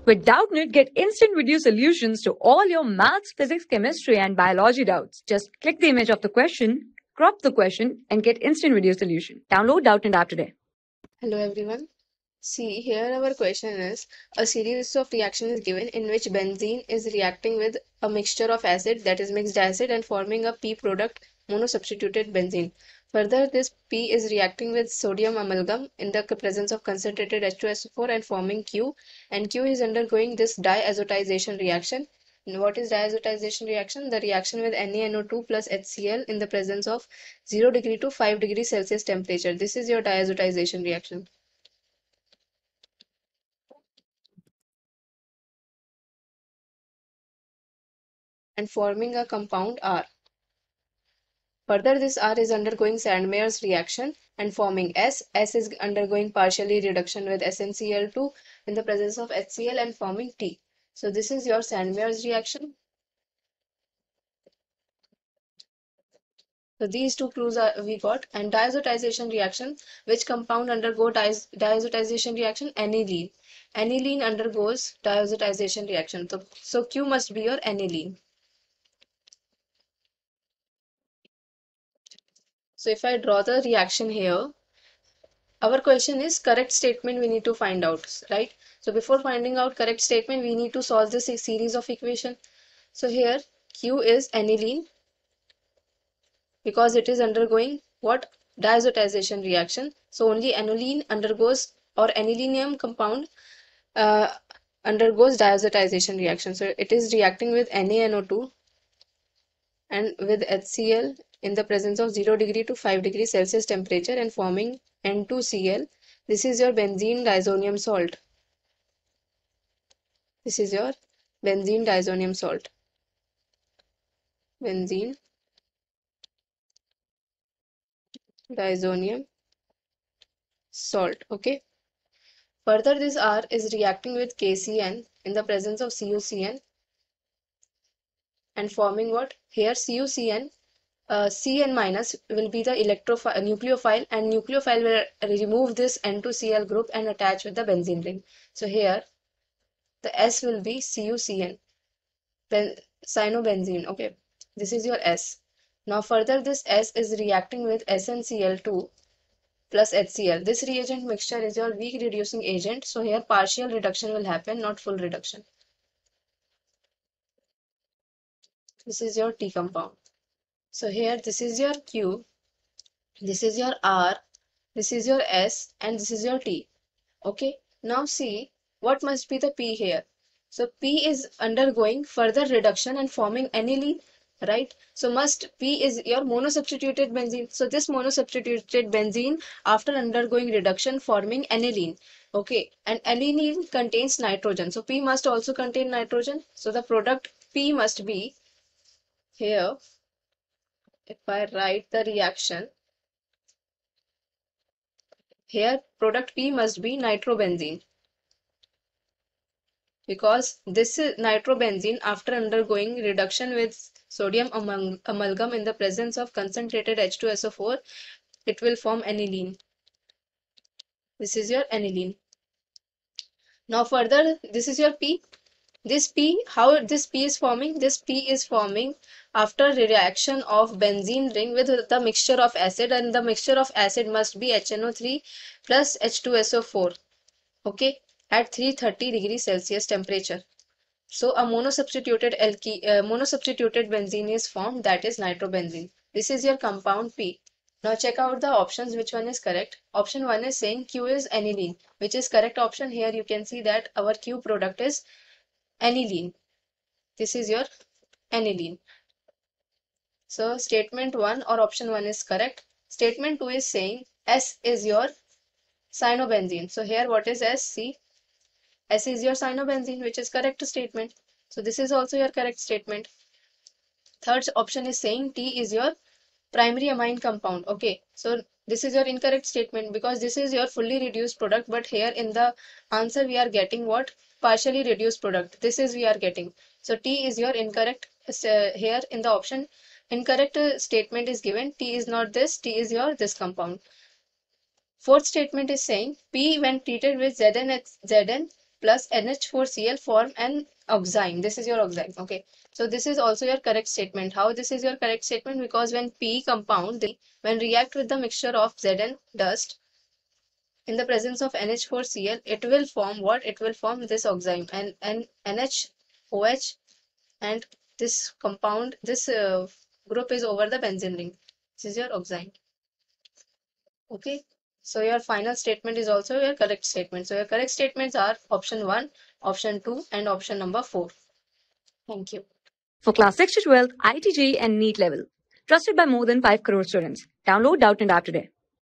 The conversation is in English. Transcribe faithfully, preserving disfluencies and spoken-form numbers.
With Doubtnut, get instant video solutions to all your maths, physics, chemistry, and biology doubts. Just click the image of the question, crop the question, and get instant video solution. Download Doubtnut app today. Hello everyone. See, here our question is, a series of reaction is given in which benzene is reacting with a mixture of acid, that is mixed acid, and forming a P product, monosubstituted benzene. Further, this P is reacting with sodium amalgam in the presence of concentrated H two S O four and forming Q, and Q is undergoing this diazotization reaction. And what is diazotization reaction? The reaction with NaNO two plus HCl in the presence of zero degree to five degree Celsius temperature. This is your diazotization reaction. And forming a compound R. Further, this R is undergoing Sandmeyer's reaction and forming S. S is undergoing partially reduction with S N C l two in the presence of HCl and forming T. So this is your Sandmeyer's reaction. So these two clues are we got. And diazotization reaction, which compound undergo diaz diazotization reaction? Aniline. Aniline undergoes diazotization reaction. So, so Q must be your aniline. So if I draw the reaction here, our question is correct statement we need to find out, right? So before finding out correct statement, we need to solve this series of equation. So here Q is aniline because it is undergoing what? Diazotization reaction. So only aniline undergoes, or anilinium compound uh, undergoes diazotization reaction. So it is reacting with NaNO two and with HCl in the presence of zero degree to five degree Celsius temperature and forming N two C l. This is your benzene diazonium salt. This is your benzene diazonium salt. Benzene diazonium salt. Okay. Further, this R is reacting with K C n in the presence of C u C n and forming what? Here C u C n. Uh, C n minus will be the electrophile, nucleophile, and nucleophile will remove this N two C l group and attach with the benzene ring. So here the S will be C u C n, ben cyanobenzene. Okay, this is your S. Now further, this S is reacting with S N C l two plus H C l. This reagent mixture is your weak reducing agent. So here partial reduction will happen, not full reduction. This is your T compound. So here this is your Q, this is your R, this is your S, and this is your T. Okay, now see what must be the P here. So P is undergoing further reduction and forming aniline, right? So must P is your monosubstituted benzene. So this monosubstituted benzene after undergoing reduction forming aniline. Okay, and aniline contains nitrogen. So P must also contain nitrogen. So the product P must be here. If I write the reaction, here product P must be nitrobenzene, because this is nitrobenzene after undergoing reduction with sodium amal amalgam in the presence of concentrated H two S O four, it will form aniline. This is your aniline. Now further, this is your P. This P, how this P is forming? This P is forming after reaction of benzene ring with the mixture of acid, and the mixture of acid must be H N O three plus H two S O four. Okay, at three hundred thirty degrees Celsius temperature. So a monosubstituted alky, uh, monosubstituted benzene is formed, that is nitrobenzene. This is your compound P. Now check out the options, which one is correct. Option one is saying Q is aniline, which is correct option. Here you can see that our Q product is aniline. This is your aniline. So statement one or option one is correct. Statement two is saying S is your cyanobenzene. So here what is S? See, S is your cyanobenzene, which is correct statement. So this is also your correct statement. Third option is saying T is your primary amine compound. Okay, so this is your incorrect statement, because this is your fully reduced product, but here in the answer we are getting what? Partially reduced product. This is we are getting. So T is your incorrect. Uh, here in the option incorrect uh, statement is given. T is not this, T is your this compound. Fourth statement is saying P when treated with Zn, Zn plus N H four C l form an oxime. This is your oxime. Okay. So this is also your correct statement. How this is your correct statement? Because when P compound, when react with the mixture of Zn dust in the presence of N H four C l, it will form what? It will form this oxime and, and N H O H, and this compound, this uh, group is over the benzene ring. This is your oxime. Okay. So your final statement is also your correct statement. So your correct statements are option one, option two, and option number four. Thank you. For class six to twelve, I I T J E E and NEET level. Trusted by more than five crore students. Download Doubtnut App today.